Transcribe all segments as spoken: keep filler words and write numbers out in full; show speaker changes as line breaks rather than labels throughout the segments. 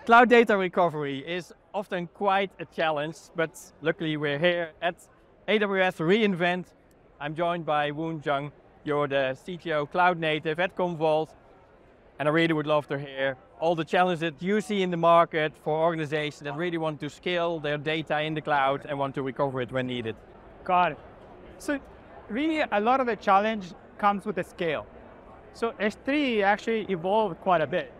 Cloud data recovery is often quite a challenge, but luckily we're here at A W S reInvent. I'm joined by Jang. You're the C T O of Cloud Native at Commvault, and I really would love to hear all the challenges that you see in the market for organizations that really want to scale their data in the cloud and want to recover it when needed.
Got it. So really a lot of the challenge comes with the scale. So S three actually evolved quite a bit.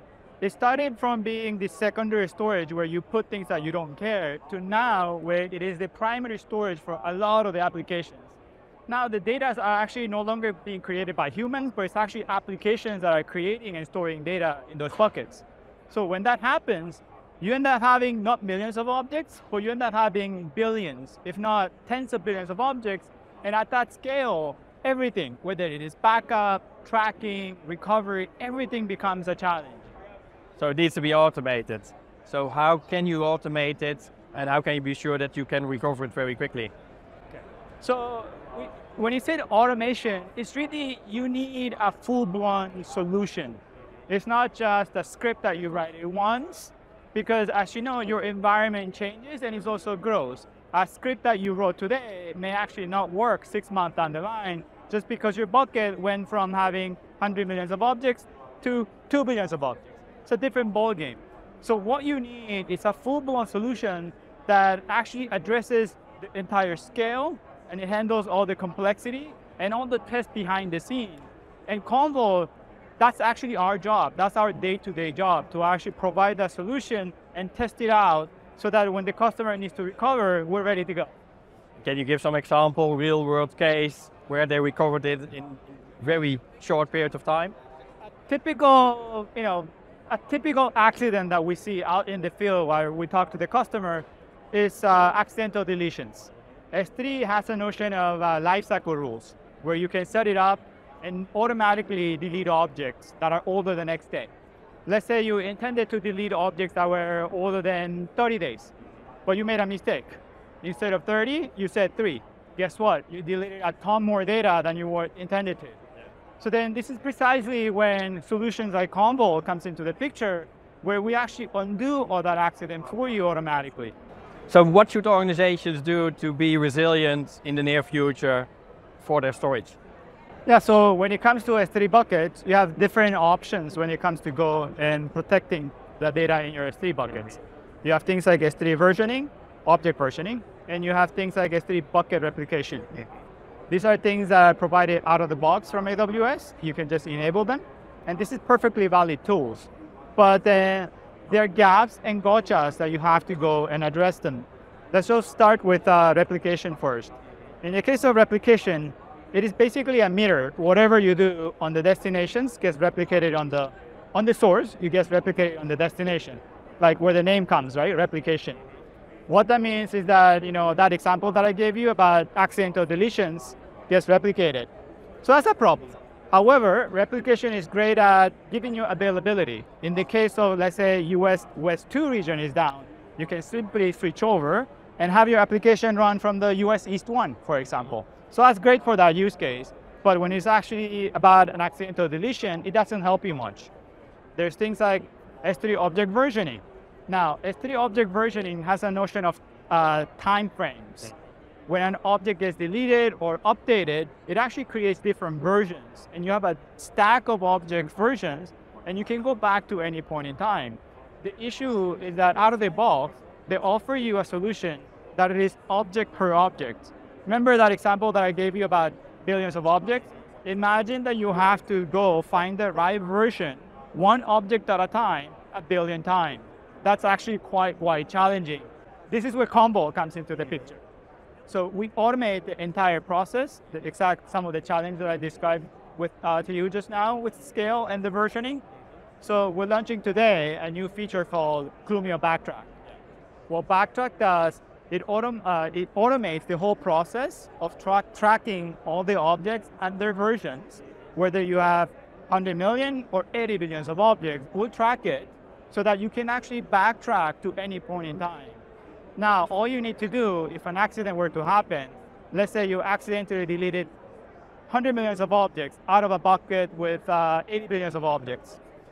It started from being the secondary storage where you put things that you don't care to now where it is the primary storage for a lot of the applications. Now the data are actually no longer being created by humans, but it's actually applications that are creating and storing data in those buckets. So when that happens, you end up having not millions of objects, but you end up having billions, if not tens of billions of objects. And at that scale, everything, whether it is backup, tracking, recovery, everything becomes a challenge.
So it needs to be automated. So how can you automate it, and how can you be sure that you can recover it very quickly?
Okay. So we, when you say automation, it's really, you need a full-blown solution. It's not just a script that you write it once, because as you know, your environment changes and it also grows. A script that you wrote today may actually not work six months down the line, just because your bucket went from having one hundred millions of objects to two billions of objects. It's a different ballgame. So what you need is a full-blown solution that actually addresses the entire scale, and it handles all the complexity and all the tests behind the scene. And Commvault, that's actually our job. That's our day-to-day job, to actually provide that solution and test it out so that when the customer needs to recover, we're ready to go.
Can you give some example, real-world case, where they recovered it in very short period of time?
A typical, you know, a typical accident that we see out in the field while we talk to the customer is uh, accidental deletions. S three has a notion of uh, lifecycle rules, where you can set it up and automatically delete objects that are older than next day. Let's say you intended to delete objects that were older than thirty days, but you made a mistake. Instead of thirty, you said three. Guess what? You deleted a ton more data than you were intended to. So then this is precisely when solutions like Commvault comes into the picture, where we actually undo all that accident for you automatically.
So what should organizations do to be resilient in the near future for their storage?
Yeah, so when it comes to S three buckets, you have different options when it comes to go and protecting the data in your S three buckets. You have things like S three versioning, object versioning, and you have things like S three bucket replication. These are things that are provided out of the box from A W S. You can just enable them. And this is perfectly valid tools. But uh, there are gaps and gotchas that you have to go and address them. Let's just start with uh, replication first. In the case of replication, it is basically a mirror. Whatever you do on the destinations gets replicated on the, on the source, you get replicated on the destination. Like where the name comes, right? Replication. What that means is that, you know, that example that I gave you about accidental deletions gets replicated. So that's a problem. However, replication is great at giving you availability. In the case of, let's say, U S West two region is down, you can simply switch over and have your application run from the U S East one, for example. So that's great for that use case. But when it's actually about an accidental deletion, it doesn't help you much. There's things like S three object versioning. Now, S three object versioning has a notion of uh, time frames. When an object gets deleted or updated, it actually creates different versions. And you have a stack of object versions, and you can go back to any point in time. The issue is that out of the box, they offer you a solution that it is object per object. Remember that example that I gave you about billions of objects? Imagine that you have to go find the right version, one object at a time, a billion times. That's actually quite, quite challenging. This is where Commvault comes into the picture. So we automate the entire process, the exact some of the challenges that I described with, uh, to you just now with scale and the versioning. So we're launching today a new feature called Clumio Backtrack. What Backtrack does, it, autom uh, it automates the whole process of tra tracking all the objects and their versions. Whether you have one hundred million or eighty billions of objects, we'll track it so that you can actually backtrack to any point in time. Now, all you need to do, if an accident were to happen, let's say you accidentally deleted one hundred millions of objects out of a bucket with uh, eighty billions of objects.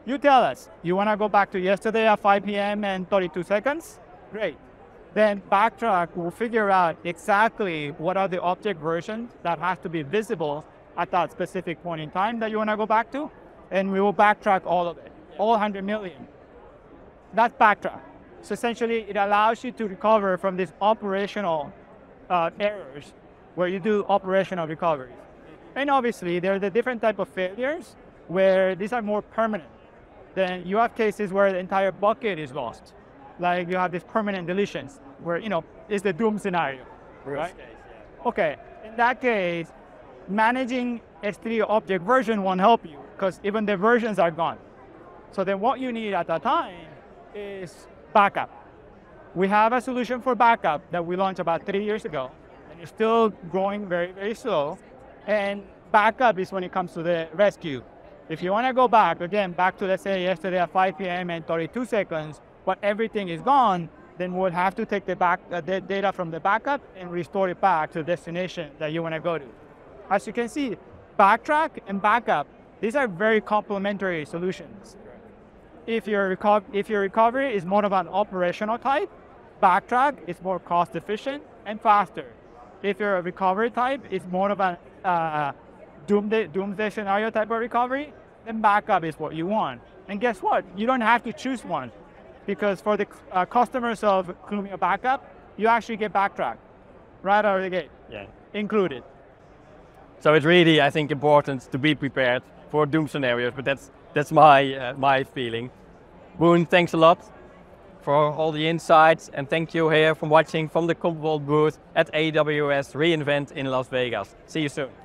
You tell us, you want to go back to yesterday at five P M and thirty-two seconds? Great. Then Backtrack will figure out exactly what are the object versions that has to be visible at that specific point in time that you want to go back to, and we will backtrack all of it, all one hundred million. That's Backtrack. So essentially, it allows you to recover from these operational uh, errors where you do operational recovery. And obviously, there are the different type of failures where these are more permanent. Then you have cases where the entire bucket is lost. Like you have these permanent deletions where, you know, it's the doom scenario, right? Case, yeah. Okay, in that case, managing S three object version won't help you because even the versions are gone. So then what you need at that time is backup. We have a solution for backup that we launched about three years ago, and it's still growing very, very slow. And backup is when it comes to the rescue. If you want to go back, again, back to, let's say, yesterday at five P M and thirty-two seconds, but everything is gone, then we'll have to take the, back, uh, the data from the backup and restore it back to the destination that you want to go to. As you can see, Backtrack and backup, these are very complementary solutions. If your, if your recovery is more of an operational type, Backtrack is more cost efficient and faster. If your recovery type is more of a uh, doomsday, doomsday scenario type of recovery, then backup is what you want. And guess what? You don't have to choose one, because for the uh, customers of Clumio Backup, you actually get Backtrack right out of the gate, yeah, included.
So it's really, I think, important to be prepared for doom scenarios, but that's that's my uh, my feeling. Woon, thanks a lot for all the insights, and thank you here for watching from the Commvault booth at A W S reInvent in Las Vegas. See you soon.